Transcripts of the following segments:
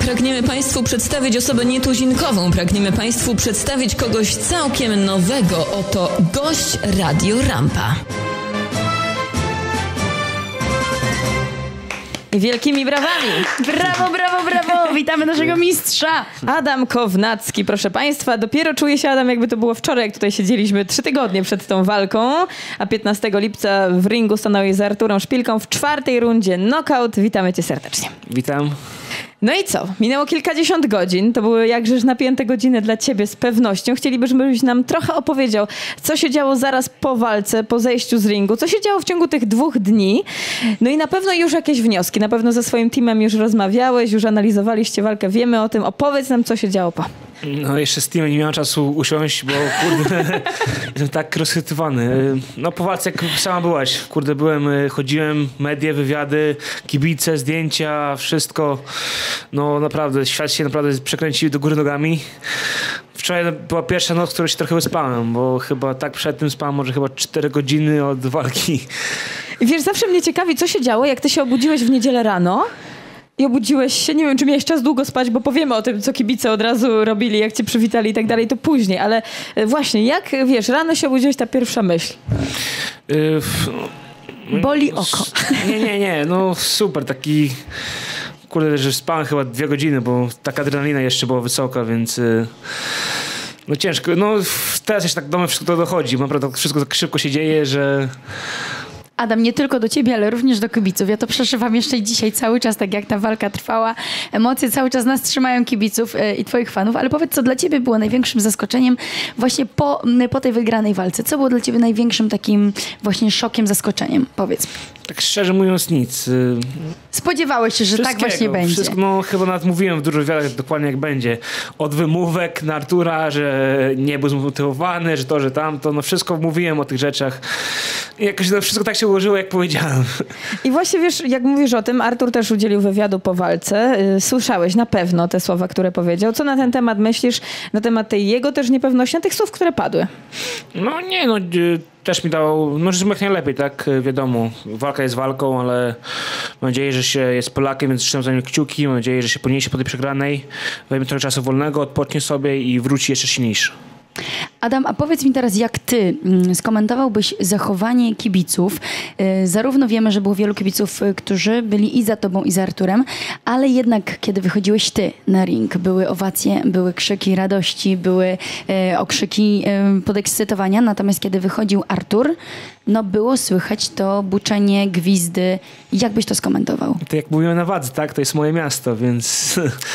Pragniemy Państwu przedstawić osobę nietuzinkową. Pragniemy Państwu przedstawić kogoś całkiem nowego. Oto gość Radio Rampa. Wielkimi brawami. Brawo, brawo, brawo. Witamy naszego mistrza. Adam Kownacki, proszę Państwa. Dopiero czuje się Adam, jakby to było wczoraj, jak tutaj siedzieliśmy 3 tygodnie przed tą walką. A 15 lipca w ringu stanąłeś z Arturą Szpilką w 4. rundzie knockout. Witamy Cię serdecznie. Witam. No i co? Minęło kilkadziesiąt godzin. To były jakżeż napięte godziny dla Ciebie z pewnością. Chcielibyśmy, żebyś nam trochę opowiedział, co się działo zaraz po walce, po zejściu z ringu, co się działo w ciągu tych 2 dni. No i na pewno już jakieś wnioski. Na pewno ze swoim teamem już rozmawiałeś, już analizowaliście walkę, wiemy o tym. Opowiedz nam, co się działo po. No jeszcze z teamem nie miałem czasu usiąść, bo kurde, jestem tak rozchytywany. No po walce, jak sama byłaś, kurde, chodziłem, media, wywiady, kibice, zdjęcia, wszystko. No naprawdę, świat się naprawdę przekręcił do góry nogami. Wczoraj była pierwsza noc, w której się trochę wyspałem, bo chyba tak przed tym spałem może chyba 4 godziny od walki. Wiesz, zawsze mnie ciekawi, co się działo, jak ty się obudziłeś w niedzielę rano i obudziłeś się, nie wiem, czy miałeś czas długo spać, bo powiemy o tym, co kibice od razu robili, jak cię przywitali i tak dalej, to później, ale właśnie, jak, wiesz, rano się obudziłeś, ta pierwsza myśl? Boli oko. Nie, no super, taki... Kurde, że spałem chyba 2 godziny, bo taka adrenalina jeszcze była wysoka, więc... No ciężko. No teraz jeszcze tak do mnie wszystko to dochodzi. Naprawdę wszystko tak szybko się dzieje, że... Adam, nie tylko do ciebie, ale również do kibiców. Ja to przeżywam jeszcze dzisiaj cały czas, tak jak ta walka trwała. Emocje cały czas nas trzymają, kibiców i twoich fanów. Ale powiedz, co dla ciebie było największym zaskoczeniem właśnie po tej wygranej walce? Co było dla ciebie największym takim właśnie szokiem, zaskoczeniem? Powiedz. Tak szczerze mówiąc nic. Spodziewałeś się, że tak właśnie będzie? Wszystko, no chyba nawet mówiłem w dużo wywiadach dokładnie jak będzie. Od wymówek na Artura, że nie był zmotywowany, że to, że tamto. No wszystko mówiłem o tych rzeczach. I jakoś to wszystko tak się ułożyło, jak powiedziałem. I właśnie wiesz, jak mówisz o tym, Artur też udzielił wywiadu po walce. Słyszałeś na pewno te słowa, które powiedział. Co na ten temat myślisz? Na temat tej jego też niepewności, na tych słów, które padły? No nie, no też mi dał, no że jak najlepiej, tak, wiadomo. Walka jest walką, ale mam nadzieję, że się jest Polakiem, więc trzymam za nim kciuki. Mam nadzieję, że się podniesie po tej przegranej, weźmie trochę czasu wolnego, odpocznie sobie i wróci jeszcze silniejszy. Adam, a powiedz mi teraz, jak ty skomentowałbyś zachowanie kibiców? Zarówno wiemy, że było wielu kibiców, którzy byli i za tobą, i za Arturem, ale jednak, kiedy wychodziłeś ty na ring, były owacje, były krzyki radości, były okrzyki podekscytowania, natomiast kiedy wychodził Artur, no było słychać to buczenie, gwizdy. Jak byś to skomentował? To jak mówiłem na wadze, tak? To jest moje miasto, więc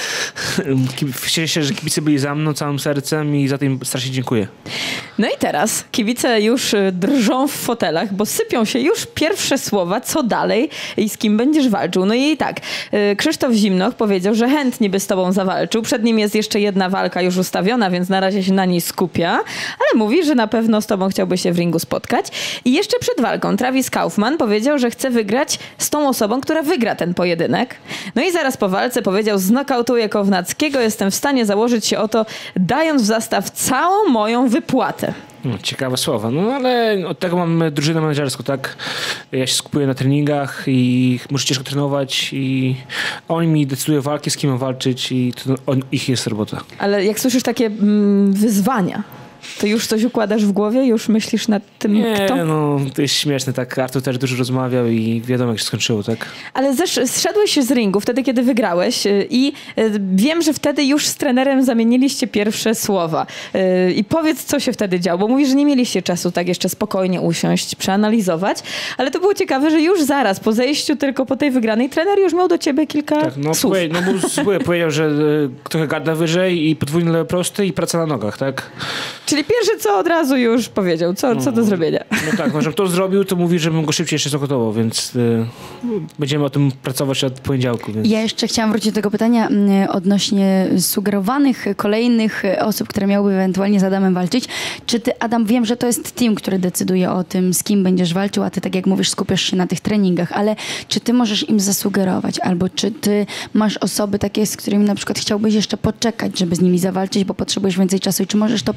cieszę się, że kibice byli za mną całym sercem i za tym strasznie dziękuję. No i teraz kibice już drżą w fotelach, bo sypią się już pierwsze słowa, co dalej i z kim będziesz walczył. No i tak, Krzysztof Zimnoch powiedział, że chętnie by z tobą zawalczył. Przed nim jest jeszcze jedna walka już ustawiona, więc na razie się na niej skupia, ale mówi, że na pewno z tobą chciałby się w ringu spotkać. I jeszcze przed walką Travis Kaufman powiedział, że chce wygrać z tą osobą, która wygra ten pojedynek. No i zaraz po walce powiedział: znokautuję Kownackiego, jestem w stanie założyć się o to, dając w zastaw całą moją wypłatę. No, ciekawe słowa, no ale od tego mamy drużynę menedżerską, tak? Ja się skupuję na treningach i muszę ciężko trenować i oni mi decydują walki, z kim mam walczyć i to ich jest robota. Ale jak słyszysz takie wyzwania, to już coś układasz w głowie? Już myślisz nad tym, kto? Nie, no to jest śmieszne, tak. Artur też dużo rozmawiał i wiadomo, jak się skończyło, tak? Ale zszedłeś z ringu wtedy, kiedy wygrałeś i wiem, że wtedy już z trenerem zamieniliście pierwsze słowa. I powiedz, co się wtedy działo, bo mówisz, że nie mieliście czasu tak jeszcze spokojnie usiąść, przeanalizować, ale to było ciekawe, że już zaraz po zejściu, tylko po tej wygranej, trener już miał do ciebie kilka słów. Powiedział, że trochę garda wyżej i podwójny lewy prosty i praca na nogach, tak? Czyli pierwsze co od razu już powiedział, co do zrobienia. No tak, może to zrobił, to mówi, żebym go szybciej jeszcze zagotował, więc będziemy o tym pracować od poniedziałku. Więc... Ja jeszcze chciałam wrócić do tego pytania odnośnie sugerowanych kolejnych osób, które miałyby ewentualnie z Adamem walczyć. Czy ty, Adam, wiem, że to jest team, który decyduje o tym, z kim będziesz walczył, a ty, tak jak mówisz, skupiasz się na tych treningach, ale czy ty możesz im zasugerować, albo czy ty masz osoby takie, z którymi na przykład chciałbyś jeszcze poczekać, żeby z nimi zawalczyć, bo potrzebujesz więcej czasu i czy możesz to powiedzieć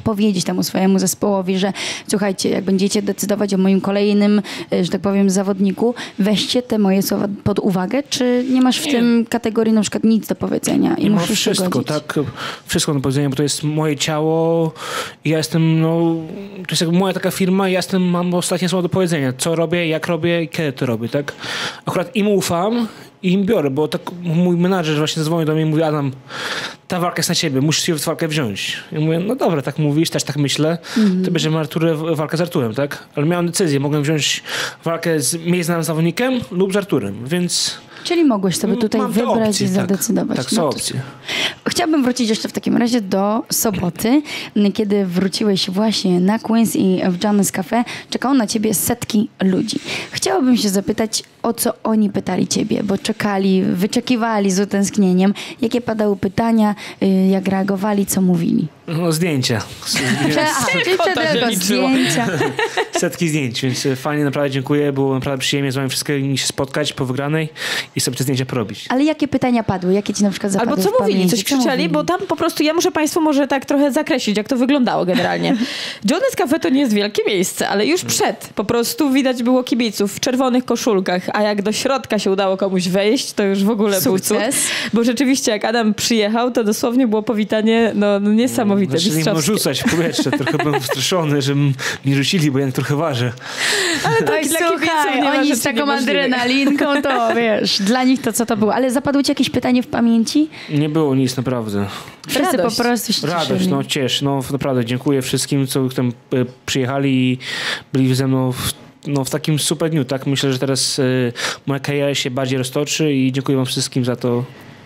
temu swojemu zespołowi, że słuchajcie, jak będziecie decydować o moim kolejnym, że tak powiem, zawodniku, weźcie te moje słowa pod uwagę, czy nie masz w tym kategorii na przykład nic do powiedzenia i Mam musisz wszystko, godzić? tak? Wszystko do powiedzenia, bo to jest moje ciało i ja jestem, to jest jak moja taka firma i ja mam ostatnie słowo do powiedzenia. Co robię, jak robię i kiedy to robię, tak? Akurat im ufam i im biorę, bo tak mój menadżer właśnie zadzwonił do mnie i mówi: Adam, ta walka jest na ciebie, musisz się w walkę wziąć. Ja mówię: no dobra, tak mówisz, też tak myślę, to bierzemy walkę z Arturem, tak? Ale miałem decyzję, mogłem wziąć walkę z mniej znanym zawodnikiem lub z Arturem, więc... Czyli mogłeś sobie tutaj mam te wybrać opcje, i zadecydować. Tak, są No to opcje. Chciałabym wrócić jeszcze w takim razie do soboty, kiedy wróciłeś właśnie na Queens i w Jammy's Cafe. Czekało na ciebie setki ludzi. Chciałabym się zapytać, o co oni pytali ciebie, bo czekali, wyczekiwali z utęsknieniem. Jakie padały pytania, jak reagowali, co mówili? No zdjęcia. Czyli to się tylko liczyło. zdjęcia. Setki zdjęć, więc fajnie, naprawdę dziękuję. Było naprawdę przyjemnie z wami wszystkimi się spotkać po wygranej i sobie te zdjęcia porobić. Ale jakie pytania padły? Jakie ci na przykład zapadły Albo co w mówili, pamięci? coś krzyczeli, mówili? bo tam po prostu ja muszę państwu może tak trochę zakreślić, jak to wyglądało generalnie. Johnny's Cafe to nie jest wielkie miejsce, ale już przed po prostu widać było kibiców w czerwonych koszulkach, a jak do środka się udało komuś wejść, to już w ogóle był cud. Sukces. Bo rzeczywiście jak Adam przyjechał, to dosłownie było powitanie niesamowite, Zaczęli mną mistrzowskie. rzucać w powietrze. Trochę byłem wystraszony, że mnie rzucili, bo ja trochę ważę. Ale tak Oj, dla kibiców słuchaj, nie ma oni rzeczy z taką niemożliwych. adrenalinką, to wiesz, dla nich to co to było. Ale zapadło ci jakieś pytanie w pamięci? Nie było nic, naprawdę. Wszyscy Radość. po prostu się Radość, cieszyli. naprawdę dziękuję wszystkim, co tam przyjechali i byli ze mną w takim super dniu, tak? Myślę, że teraz moja kariera się bardziej roztoczy i dziękuję wam wszystkim za to.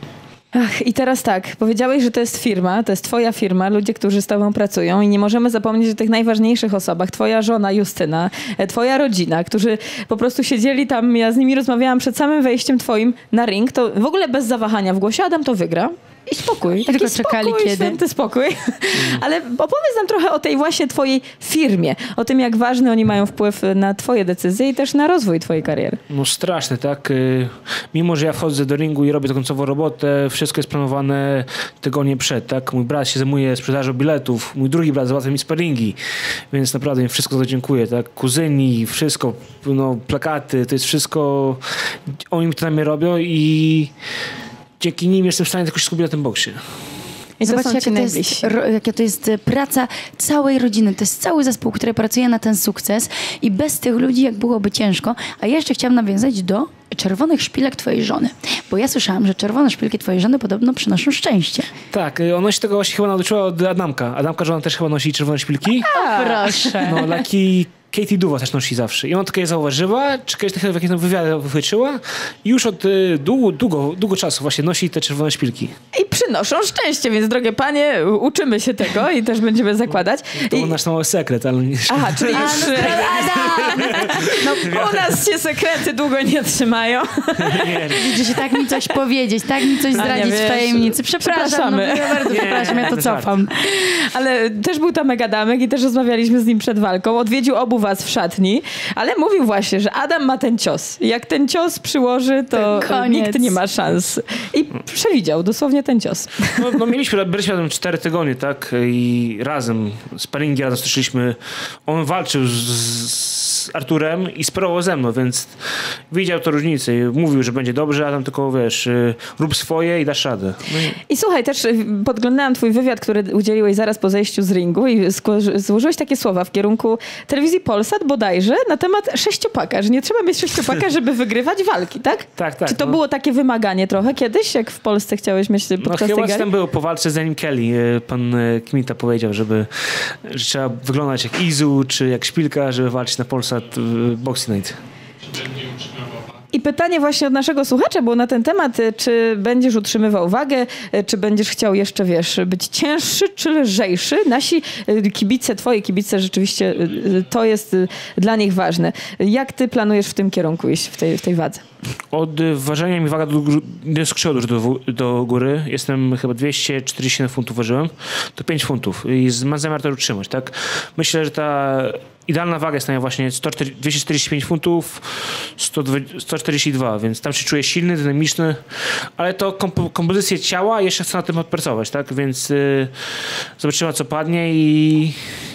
Ach, i teraz tak, powiedziałeś, że to jest firma, to jest twoja firma, ludzie, którzy z tobą pracują i nie możemy zapomnieć o tych najważniejszych osobach. Twoja żona Justyna, twoja rodzina, którzy po prostu siedzieli tam, ja z nimi rozmawiałam przed samym wejściem twoim na ring, to w ogóle bez zawahania w głosie: Adam to wygra. I spokój. Tylko Taki czekali spokój, kiedy. święty spokój. Ale opowiedz nam trochę o tej właśnie twojej firmie, o tym, jak ważny oni mają wpływ na twoje decyzje i też na rozwój twojej kariery. No straszne, tak? Mimo, że ja wchodzę do ringu i robię tą końcową robotę, wszystko jest planowane tygodnie przed, tak? Mój brat się zajmuje sprzedażą biletów, mój drugi brat załatwia mi sparingi, więc naprawdę im wszystko za to dziękuję, tak? Kuzyni, wszystko, plakaty, to jest wszystko, oni to na mnie robią i dzięki nim jestem w stanie jakoś skupić na tym boksie. I to Zobacz, są ci najbliżsi. jaka to jest praca całej rodziny. To jest cały zespół, który pracuje na ten sukces i bez tych ludzi jak byłoby ciężko. A ja jeszcze chciałam nawiązać do czerwonych szpilek twojej żony. Bo ja słyszałam, że czerwone szpilki twojej żony podobno przynoszą szczęście. Tak, ona się tego właśnie chyba nauczyła od Adamka. Adamka żona też chyba nosi czerwone szpilki. Proszę. No, Katie Duwa też nosi zawsze. I ona tylko je zauważyła, czy kiedyś w jakimś wywiadzie wychwyciła i już od długo czasu właśnie nosi te czerwone szpilki. I przynoszą szczęście, więc drogie panie, uczymy się tego i też będziemy zakładać. To był nasz mały sekret, ale nie... Aha, czyli już u nas się sekrety długo nie trzymają. Widzisz, tak mi coś powiedzieć, tak mi coś zdradzić wiesz, w tajemnicy. Przepraszam, przepraszamy. ja bardzo przepraszam, ja to bez żartu. cofam. Ale też był tam Megadamek i też rozmawialiśmy z nim przed walką. Odwiedził obu was w szatni, ale mówił właśnie, że Adam ma ten cios. Jak ten cios przyłoży, to Koniec. nikt nie ma szans. I przewidział dosłownie ten cios. Byliśmy razem 4 tygodnie, tak? I razem, sparingi razem stoczyliśmy. On walczył z Arturem i sparował ze mną, więc widział to różnicę. Mówił, że będzie dobrze, a tam tylko, wiesz, rób swoje i dasz radę. I słuchaj, też podglądałam twój wywiad, który udzieliłeś zaraz po zejściu z ringu i złożyłeś takie słowa w kierunku telewizji Polsat bodajże na temat sześciopaka, że nie trzeba mieć sześciopaka, żeby wygrywać walki, tak? Tak. Czy to było takie wymaganie trochę kiedyś, jak w Polsce chciałeś mieć podczas tej chyba gali? tam było po walce z Danim Kelly. Pan Kmita powiedział, że trzeba wyglądać jak Izu, czy jak Szpilka, żeby walczyć na Polsat Boxing Night. I pytanie właśnie od naszego słuchacza było na ten temat, czy będziesz utrzymywał wagę, czy będziesz chciał jeszcze, być cięższy czy lżejszy. Nasi kibice, twoi kibice, rzeczywiście to jest dla nich ważne. Jak ty planujesz w tym kierunku iść, w tej wadze? Od ważenia mi waga nie skrzyła do góry. Jestem chyba 247 funtów ważyłem. To 5 funtów. I mam zamiar to utrzymać, tak? Myślę, że ta idealna waga jest na właśnie 245 funtów, 142, więc tam się czuję silny, dynamiczny, ale to kompozycję ciała jeszcze chcę na tym odpracować, tak? Więc zobaczymy, co padnie i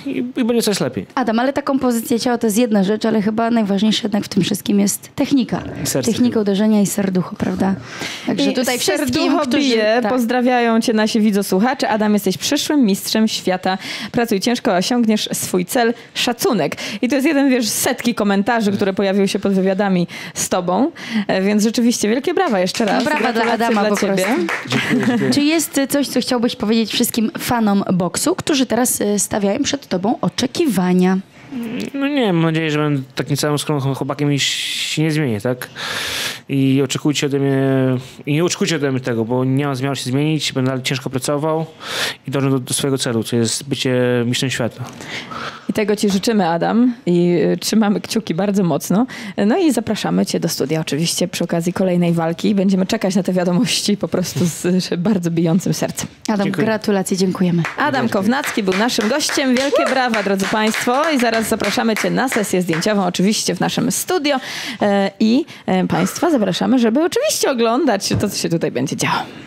i będzie coś lepiej. Adam, ale ta kompozycja ciała to jest jedna rzecz, ale chyba najważniejsze jednak w tym wszystkim jest technika. Serce. Technika uderzenia i serducho, prawda? Także tutaj wszystkim, serducho bije. tak. Pozdrawiają cię nasi widzosłuchacze. Adam, jesteś przyszłym mistrzem świata. Pracuj ciężko, a osiągniesz swój cel. Szacunek. I to jest jeden, wiesz, z setki komentarzy, które pojawiły się pod wywiadami z tobą. Więc rzeczywiście wielkie brawa jeszcze raz. Brawa dla Gratulacje Adama po ciebie. prostu. Dziękuję. Czy jest coś, co chciałbyś powiedzieć wszystkim fanom boksu, którzy teraz stawiają przed tobą oczekiwania? No nie, mam nadzieję, że będę takim samym skromnym chłopakiem i się nie zmienię, tak? I nie oczekujcie ode mnie tego, bo nie mam zamiaru się zmienić, będę dalej ciężko pracował i dążę do swojego celu, co jest bycie mistrzem świata. I tego ci życzymy, Adam. I trzymamy kciuki bardzo mocno. No i zapraszamy cię do studia oczywiście przy okazji kolejnej walki. Będziemy czekać na te wiadomości po prostu z bardzo bijącym sercem. Adam, Dziękuję. gratulacje, dziękujemy. Adam Kownacki był naszym gościem. Wielkie brawa, drodzy państwo. I zaraz zapraszamy cię na sesję zdjęciową, oczywiście w naszym studio. I państwa zapraszamy, żeby oczywiście oglądać to, co się tutaj będzie działo.